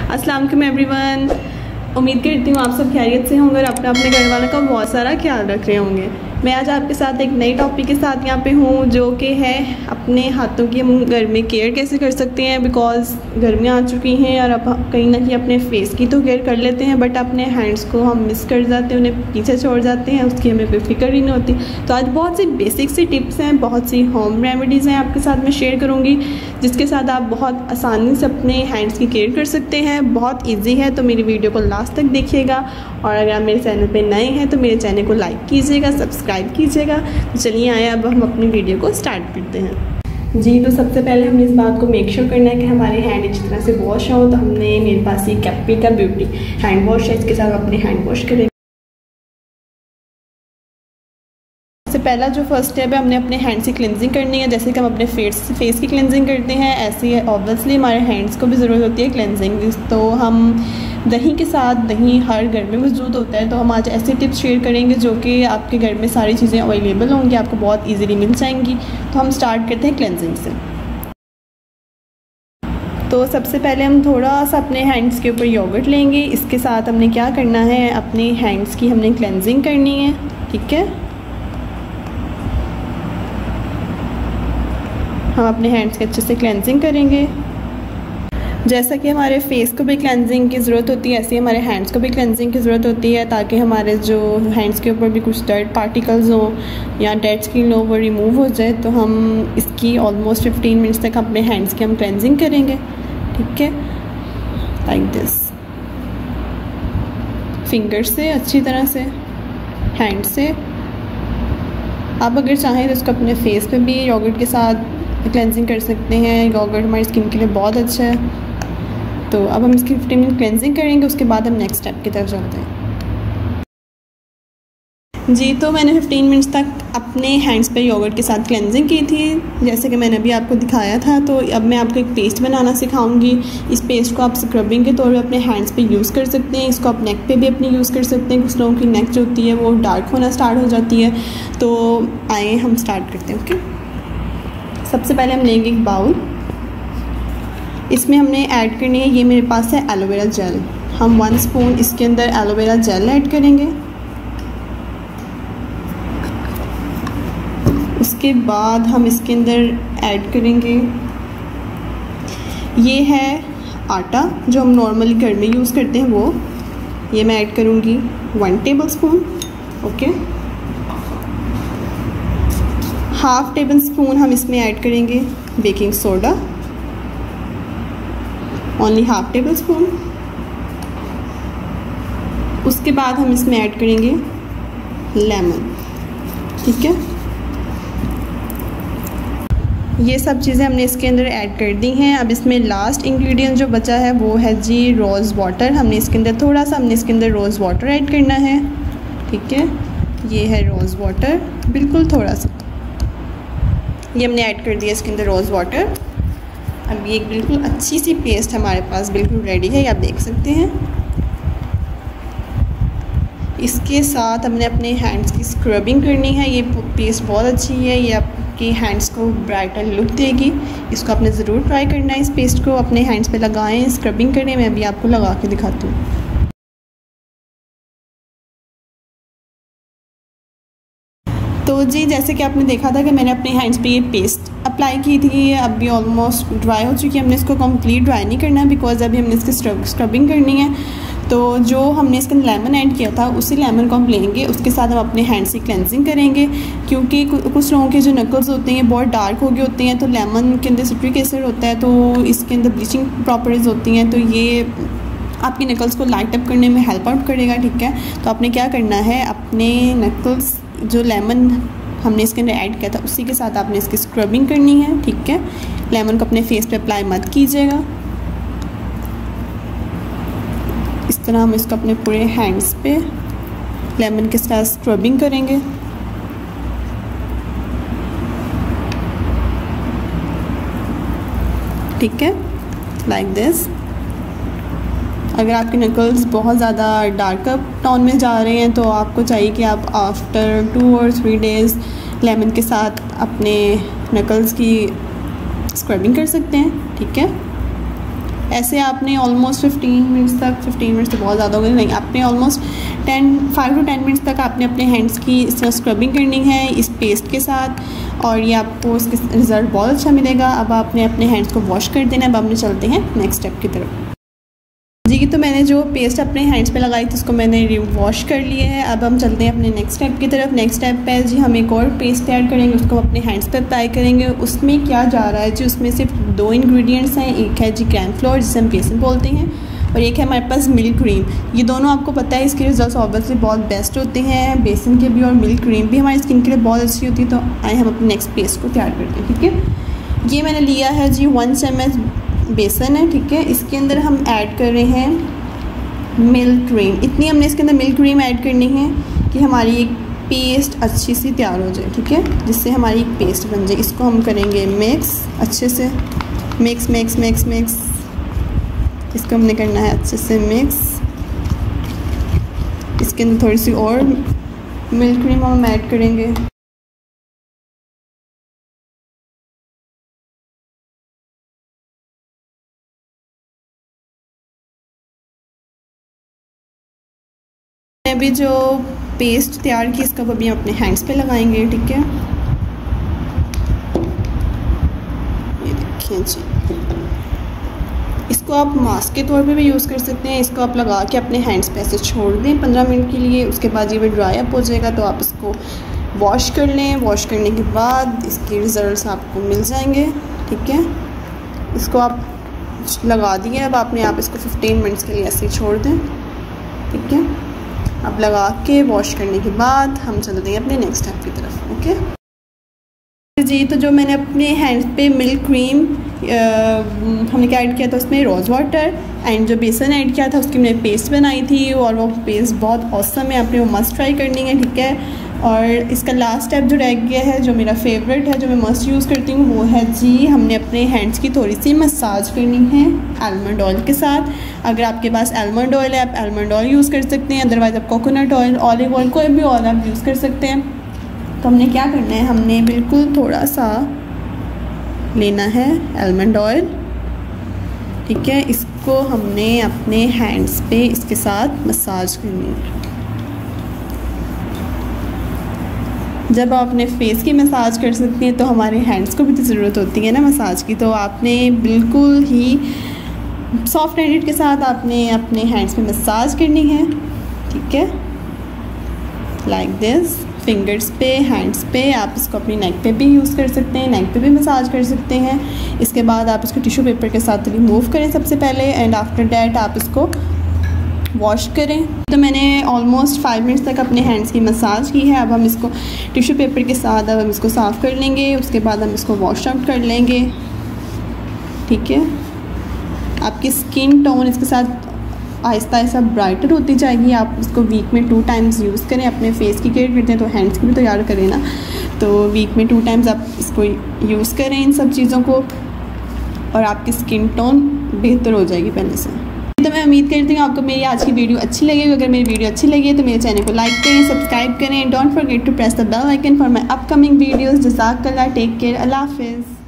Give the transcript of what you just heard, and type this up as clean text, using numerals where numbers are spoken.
अस्सलाम वालेकुम एवरीवन। उम्मीद करती हूँ आप सब खैरियत से होंगे और अपने अपने घर वालों का बहुत सारा ख्याल रख रहे होंगे। मैं आज आपके साथ एक नई टॉपिक के साथ यहाँ पे हूँ, जो कि है अपने हाथों की हम घर में केयर कैसे कर सकते हैं। बिकॉज़ गर्मियाँ आ चुकी हैं और अब कहीं ना कहीं अपने फेस की तो केयर कर लेते हैं, बट अपने हैंड्स को हम मिस कर जाते हैं, उन्हें पीछे छोड़ जाते हैं, उसकी हमें कोई फिक्र ही नहीं होती। तो आज बहुत सी बेसिक सी टिप्स हैं, बहुत सी होम रेमेडीज़ हैं आपके साथ मैं शेयर करूँगी, जिसके साथ आप बहुत आसानी से अपने हैंड्स की केयर कर सकते हैं। बहुत ईजी है, तो मेरी वीडियो को लास्ट तक देखिएगा। और अगर आप मेरे चैनल पे नए हैं तो मेरे चैनल को लाइक कीजिएगा, सब्सक्राइब कीजिएगा। तो चलिए आए अब हम अपनी वीडियो को स्टार्ट करते हैं। जी, तो सबसे पहले हमें इस बात को मेक श्योर करना है कि हमारे हैंड अच्छी तरह से वॉश हो। तो हमने मेरे पास ये कैप्री का ब्यूटी हैंड वॉश है, इसके साथ अपने हैंड वॉश करेंगे। सबसे पहला जो फर्स्ट स्टेप है, हमने अपने हैंड्स की क्लिनजिंग करनी है। जैसे कि हम अपने फेस की क्लिनजिंग करते हैं, ऐसे ही ऑब्वियसली हमारे हैंड्स को भी ज़रूरत होती है क्लिनजिंग। तो हम दही के साथ, दही हर घर में मौजूद होता है, तो हम आज ऐसे टिप्स शेयर करेंगे जो कि आपके घर में सारी चीज़ें अवेलेबल होंगी, आपको बहुत ईजीली मिल जाएंगी। तो हम स्टार्ट करते हैं क्लिनजिंग से। तो सबसे पहले हम थोड़ा सा अपने हैंड्स के ऊपर योगर्ट लेंगे। इसके साथ हमने क्या करना है, अपने हैंड्स की हमने क्लिनजिंग करनी है। ठीक है, हम अपने हैंड्स के अच्छे से क्लेंजिंग करेंगे। जैसा कि हमारे फेस को भी क्लेंजिंग की ज़रूरत होती है, ऐसे ही हमारे हैंड्स को भी क्लेंजिंग की ज़रूरत होती है, ताकि हमारे जो हैंड्स के ऊपर भी कुछ डर्ट पार्टिकल्स हों या डेड स्किन हो वो रिमूव हो जाए। तो हम इसकी ऑलमोस्ट 15 मिनट्स तक अपने हैंड्स की हम क्लेंजिंग करेंगे। ठीक है, लाइक दिस, फिंगर से अच्छी तरह से, हैंड से। आप अगर चाहें तो इसको अपने फेस पे भी योगर्ट के साथ क्लेंजिंग कर सकते हैं। योगर्ट हमारी स्किन के लिए बहुत अच्छा है। तो अब हम इसकी 15 मिनट क्लेंजिंग करेंगे, उसके बाद हम नेक्स्ट स्टेप की तरफ चलते हैं। जी, तो मैंने 15 मिनट्स तक अपने हैंड्स पे योगर्ट के साथ क्लेंजिंग की थी, जैसे कि मैंने अभी आपको दिखाया था। तो अब मैं आपको एक पेस्ट बनाना सिखाऊंगी। इस पेस्ट को आप स्क्रबिंग के तौर पे अपने हैंड्स पे यूज़ कर सकते हैं। इसको आप नेक पे भी अपनी यूज़ कर सकते हैं। कुछ लोगों की नेक जो होती है वो डार्क होना स्टार्ट हो जाती है। तो आए हम स्टार्ट करते हैं। ओके, सबसे पहले हम लेंगे एक बाउल। इसमें हमने ऐड करनी है, ये मेरे पास है एलोवेरा जेल। हम 1 स्पून इसके अंदर एलोवेरा जेल ऐड करेंगे। उसके बाद हम इसके अंदर ऐड करेंगे, ये है आटा जो हम नॉर्मली घर में यूज़ करते हैं, वो ये मैं ऐड करूँगी 1 tablespoon. Okay, 1/2 tablespoon हम इसमें ऐड करेंगे baking soda, only 1/2 tablespoon. उसके बाद हम इसमें ऐड करेंगे लेमन। ठीक है, ये सब चीज़ें हमने इसके अंदर ऐड कर दी हैं। अब इसमें लास्ट इंग्रेडिएंट जो बचा है वो है जी रोज़ वाटर। हमने इसके अंदर थोड़ा सा रोज़ वाटर ऐड करना है। ठीक है, ये है रोज़ वाटर, बिल्कुल थोड़ा सा, ये हमने ऐड कर दिया इसके अंदर रोज़ वाटर। अब ये बिल्कुल अच्छी सी पेस्ट हमारे पास बिल्कुल रेडी है, ये आप देख सकते हैं। इसके साथ हमने अपने हैंड्स की स्क्रबिंग करनी है। ये पेस्ट बहुत अच्छी है, ये आपके हैंड्स को ब्राइटर लुक देगी। इसको आपने ज़रूर ट्राई करना है। इस पेस्ट को अपने हैंड्स पे लगाएं, स्क्रबिंग करें। मैं अभी आपको लगा के दिखाती हूँ। तो जी, जैसे कि आपने देखा था कि मैंने अपने हैंड्स पे ये पेस्ट अप्लाई की थी, अभी ऑलमोस्ट ड्राई हो चुकी है। हमने इसको कंप्लीट ड्राई नहीं करना, बिकॉज़ अभी हमने इसकी स्क्रबिंग करनी है। तो जो हमने इसके अंदर लेमन ऐड किया था, उसी लेमन को हम लेंगे, उसके साथ हम अपने हैंड्स की क्लेंजिंग करेंगे। क्योंकि कुछ लोगों के जो नकल्स होते हैं बहुत डार्क हो गए होते हैं, तो लेमन के अंदर सिट्रिक एसिड होता है, तो इसके अंदर ब्लीचिंग प्रॉपर्टीज़ होती हैं, तो ये आपकी नकल्स को लाइट अप करने में हेल्प आउट करेगा। ठीक है, तो आपने क्या करना है, अपने नकल्स जो लेमन हमने इसके अंदर ऐड किया था उसी के साथ आपने इसकी स्क्रबिंग करनी है। ठीक है, लेमन को अपने फेस पे अप्लाई मत कीजिएगा। इस तरह हम इसको अपने पूरे हैंड्स पे लेमन के साथ स्क्रबिंग करेंगे। ठीक है, लाइक दिस। अगर आपके नकल्स बहुत ज़्यादा डार्कर टोन में जा रहे हैं तो आपको चाहिए कि आप आफ्टर 2 और 3 डेज़ लेमन के साथ अपने नकल्स की स्क्रबिंग कर सकते हैं। ठीक है, ऐसे आपने ऑलमोस्ट 15 मिनट्स तक, 15 मिनट्स तो बहुत ज़्यादा हो गए, नहीं, आपने ऑलमोस्ट 5 to 10 मिनट्स तक आपने अपने हैंड्स की इस तरह स्क्रबिंग करनी है इस पेस्ट के साथ, और ये आपको इसके रिज़ल्ट बहुत अच्छा मिलेगा। अब आपने अपने हैंड्स को वॉश कर देना है। अब हमने चलते हैं नेक्स्ट स्टेप की तरफ। जी, तो मैंने जो पेस्ट अपने हैंड्स पे लगाई थी उसको मैंने वॉश कर लिया है। अब हम चलते हैं अपने नेक्स्ट स्टेप की तरफ। नेक्स्ट स्टेप पे जी हम एक और पेस्ट ऐड करेंगे, उसको अपने हैंड्स पे अप्लाई करेंगे। उसमें क्या जा रहा है जी, उसमें सिर्फ 2 इंग्रेडिएंट्स हैं। एक है जी क्रैम फ्लोर जिसे हम बेसन बोलते हैं, और एक है हमारे पास मिल्क क्रीम। ये दोनों आपको पता है इसके रिजल्ट्स ऑब्वियसली बहुत बेस्ट होते हैं, बेसन के भी और मिल्क क्रीम भी हमारी स्किन के लिए बहुत अच्छी होती है। तो आए हम अपने नेक्स्ट पेस्ट को तैयार करते हैं। ठीक है, ये मैंने लिया है जी 1 चम्मच बेसन है। ठीक है, इसके अंदर हम ऐड कर रहे हैं मिल्क क्रीम। इतनी हमने इसके अंदर मिल्क क्रीम ऐड करनी है कि हमारी एक पेस्ट अच्छी सी तैयार हो जाए। ठीक है, जिससे हमारी एक पेस्ट बन जाए। इसको हम करेंगे मिक्स अच्छे से, मिक्स मिक्स मिक्स मिक्स। इसको हमने करना है अच्छे से मिक्स। इसके अंदर थोड़ी सी और मिल्क क्रीम हम ऐड करेंगे। अभी जो पेस्ट तैयार की इसका अभी हम अपने हैंड्स पे लगाएंगे। ठीक है, ये देखिए जी, इसको आप मास्क के तौर पे भी यूज़ कर सकते हैं। इसको आप लगा के अपने हैंड्स पे ऐसे छोड़ दें 15 मिनट के लिए। उसके बाद ये ड्राई अप हो जाएगा तो आप इसको वॉश कर लें। वॉश करने के बाद इसके रिज़ल्ट्स आपको मिल जाएंगे। ठीक है, इसको आप लगा दिए। अब आपने इसको 15 मिनट्स के लिए ऐसे छोड़ दें। ठीक है, अब लगा के वॉश करने के बाद हम चलते हैं अपने नेक्स्ट स्टेप की तरफ। ओके जी, तो जो मैंने अपने हैंड्स पे मिल्क क्रीम हमने क्या ऐड किया था उसमें रोज़ वाटर एंड जो बेसन ऐड किया था उसकी मैंने पेस्ट बनाई थी, और वो पेस्ट बहुत औसम है, आपने वो मस्ट ट्राई करनी है। ठीक है, और इसका लास्ट स्टेप जो रह गया है, जो मेरा फेवरेट है, जो मैं मस्ट यूज़ करती हूँ, वो है जी हमने अपने हैंड्स की थोड़ी सी मसाज करनी है आलमंड ऑयल के साथ। अगर आपके पास आलमंड ऑयल है आप आलमंड ऑयल यूज़ कर सकते हैं, अदरवाइज़ आप कोकोनट ऑयल, ऑलिव ऑयल, कोई भी ऑयल आप यूज़ कर सकते हैं। तो हमने क्या करना है, हमने बिल्कुल थोड़ा सा लेना है आलमंड ऑयल। ठीक है, इसको हमने अपने हैंड्स पे इसके साथ मसाज करनी है। जब आप अपने फेस की मसाज कर सकती हैं तो हमारे हैंड्स को भी तो ज़रूरत होती है ना मसाज की। तो आपने बिल्कुल ही सॉफ्ट हैंडेड के साथ आपने अपने हैंड्स पे मसाज करनी है। ठीक है, लाइक दिस, फिंगर्स पे, हैंड्स पे। आप इसको अपनी नेक पे भी यूज़ कर सकते हैं, नेक पे भी मसाज कर सकते हैं। इसके बाद आप इसको टिश्यू पेपर के साथ रिमूव करें सबसे पहले, एंड आफ्टर डैट आप इसको वॉश करें। तो मैंने ऑलमोस्ट 5 मिनट्स तक अपने हैंड्स की मसाज की है। अब हम इसको टिश्यू पेपर के साथ अब हम इसको साफ़ कर लेंगे। उसके बाद हम इसको वॉश आउट कर लेंगे। ठीक है, आपकी स्किन टोन इसके साथ आहिस्ता आहिस्ता ब्राइटर होती जाएगी। आप इसको वीक में 2 टाइम्स यूज़ करें। अपने फेस की केयर करते हैं तो हैंड्स की भी तैयार करें ना, तो वीक में 2 टाइम्स आप इसको यूज़ करें इन सब चीज़ों को, और आपकी स्किन टोन बेहतर हो जाएगी पहले से। तो मैं उम्मीद करती हूँ आपको मेरी आज की वीडियो अच्छी लगेगी। अगर मेरी वीडियो अच्छी लगी है तो मेरे चैनल को लाइक करें, सब्सक्राइब करें। Don't forget to press the bell icon for my upcoming videos. जज़ाकल्लाह, टेक केयर, अल्लाह हाफिज़।